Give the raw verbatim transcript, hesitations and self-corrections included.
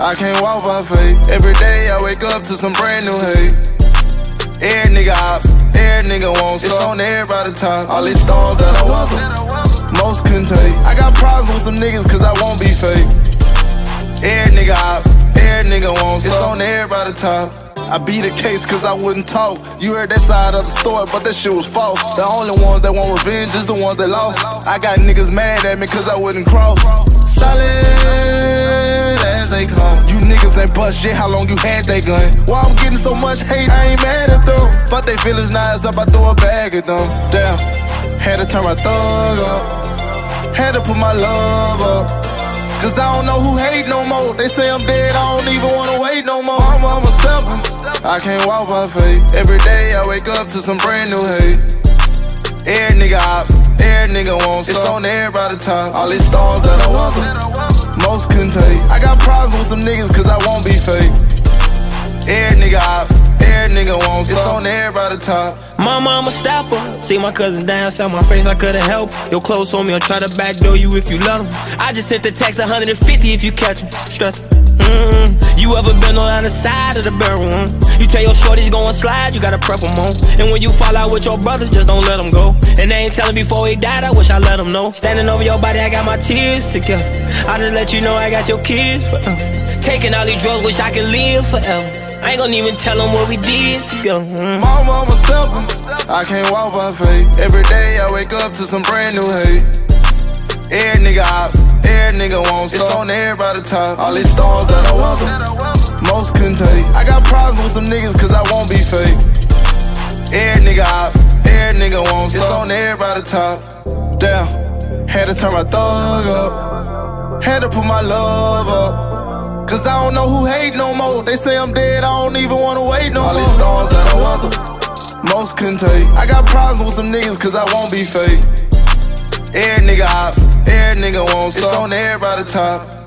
I can't walk by faith. Every day I wake up to some brand new hate. Every nigga ops, every nigga wants some. It's on everybody top. All these storms that I weather, most couldn't take. I got problems with some niggas cause I won't be fake. Every nigga ops, every nigga wants some. It's on everybody top. I beat the case cause I wouldn't talk. You heard that side of the story, but that shit was false. The only ones that want revenge is the ones that lost. I got niggas mad at me cause I wouldn't cross. Solid as they come. You niggas ain't bust shit, how long you had that gun? Why I'm getting so much hate, I ain't mad at them. Fuck they feelings, now it's up, I throw a bag at them. Damn, had to turn my thug up. Had to put my love up. Cause I don't know who hate no more. They say I'm dead, I don't even wanna wait no more. I'm, I'm a stepper, I can't walk by faith. Every day I wake up to some brand new hate. Every nigga ops, every nigga wants some. It's on everybody top. All these storms that I weather, most couldn't take. I got problems with some niggas cause I won't be fake. Every nigga ops, every nigga wants some. It's on everybody top. Mama, I'm a stepper. See my cousin dance on my face, I couldn't help. Your clothes on me, I'll try to backdoor you if you let them. I just sent the text one hundred fifty if you catch him. Stretch. Mm-hmm. You ever been on the side of the barrel? Mm? You tell your shorties gon' slide, you gotta prep them on. And when you fall out with your brothers, just don't let them go. And they ain't telling before he died, I wish I let them know. Standing over your body, I got my tears together. I just let you know I got your kids forever. Taking all these drugs, wish I could live forever. I ain't gon' even tell them what we did together. Mm. Mama, I'm a stepper, I can't walk by faith. Every day I wake up to some brand new hate. Every nigga ops, every nigga wants some. It's on everybody top. All these storms that I weather, most couldn't take. I got problems with some niggas cause I won't be fake. Every nigga ops, every nigga wants some. It's on everybody top. Damn, had to turn my thug up. Had to put my love up. Cause I don't know who hate no more. They say I'm dead, I don't even wanna wait no more. All these storms that I weather, most couldn't take. I got problems with some niggas cause I won't be fake. Every nigga ops, every nigga wants some. It's on everybody top.